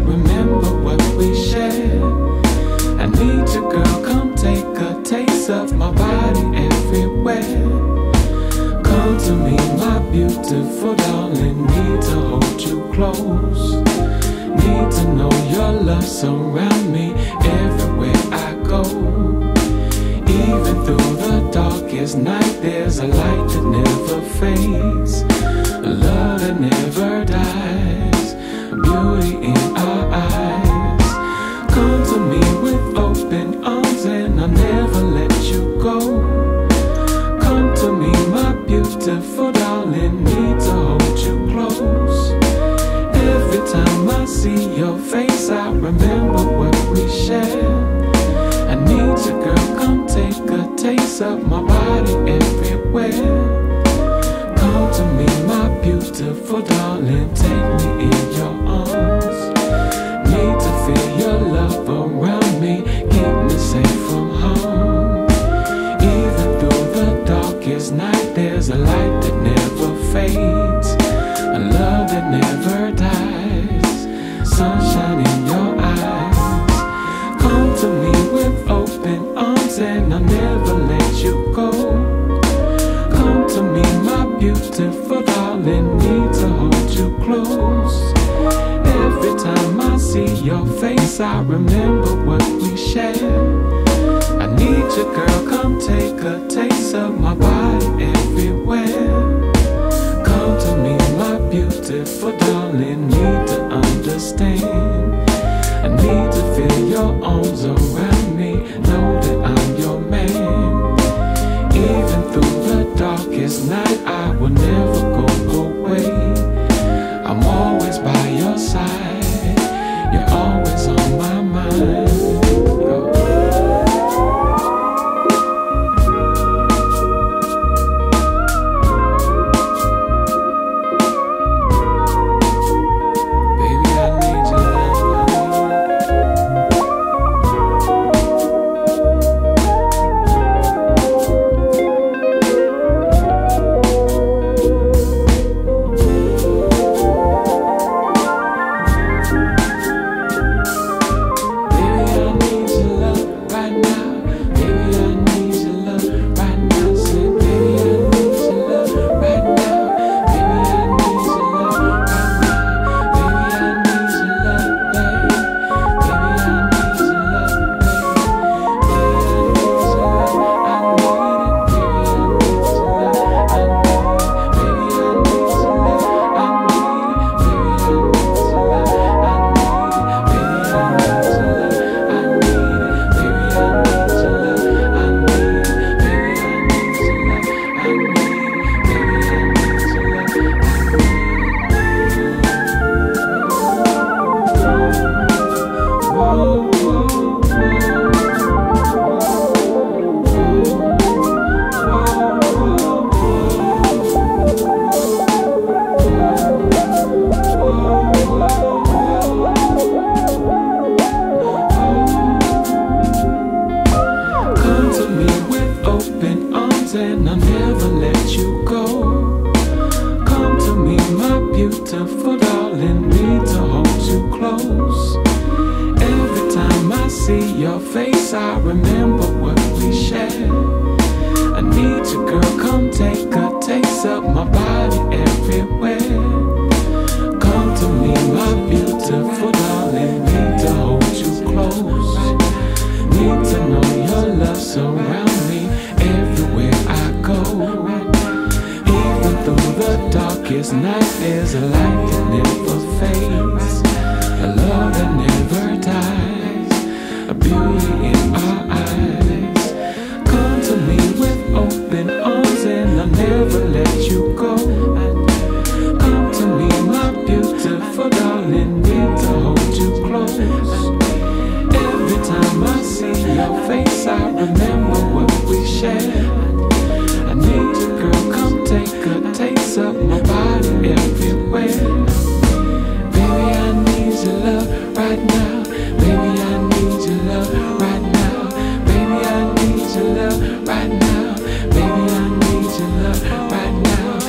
remember what we shared. I need you, girl, come take a taste of my body everywhere. Come to me, my beautiful darling, need to hold you close. Need to know your love surround me everywhere I go. Even through the darkest night, there's a light that never fades, a love that never dies, beauty in our eyes. Come to me with open arms and I'll never let you go. Come to me, my beautiful darling, need to hold you close. Every time I see your face, I remember what we shared. I need you, girl, come take a taste of my body everywhere. Come to me, my beautiful darling, take me in your arms. Need to feel your love around me, keep me safe from harm. Even through the darkest night, there's a light that never fades, a love that never dies, sunshine in your eyes. Come to me with open arms and I'll never let you go. Come to me, my beautiful darling, need to hold you close. Every time I see your face, I remember what we shared. I need you, girl, come take a taste of my body everywhere. Come to me, my beautiful darling, need to understand. I need to feel your arms around me, know that I'm your man. Even through the darkest night, I will never go away. I'm always by your side, you're always on my mind.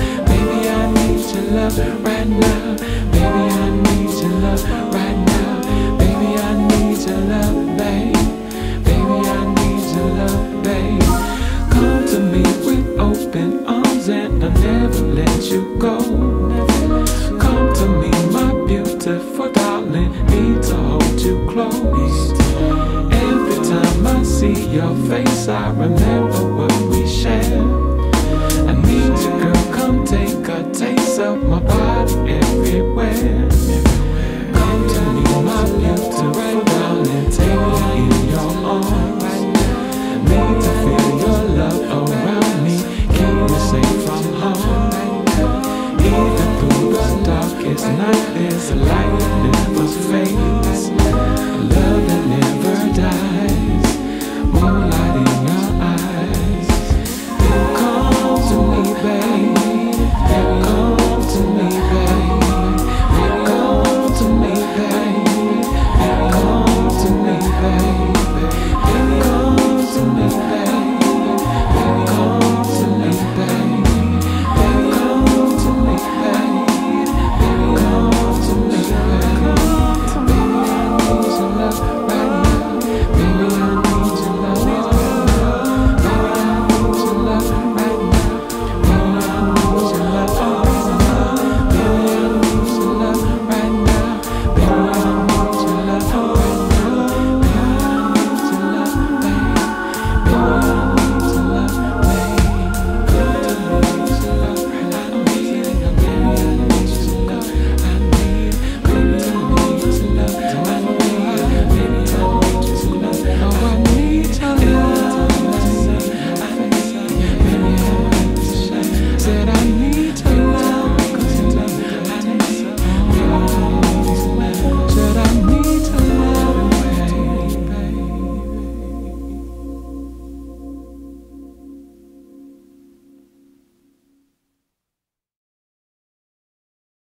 love right now. Baby, I need your love right now. feeling, need to hold you close. Every time I see your face, I remember what we shared. I need you, girl, come take a taste of my body everywhere.